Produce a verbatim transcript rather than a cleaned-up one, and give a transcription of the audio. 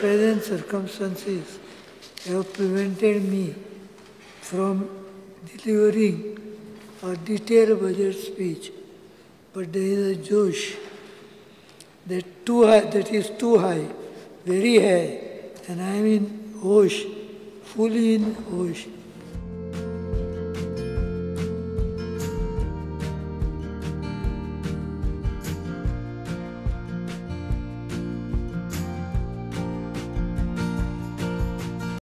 present circumstances have prevented me from delivering a detailed budget speech, but there is a Josh that, too high, that is too high, very high, and I am in Hosh, fully in Hosh.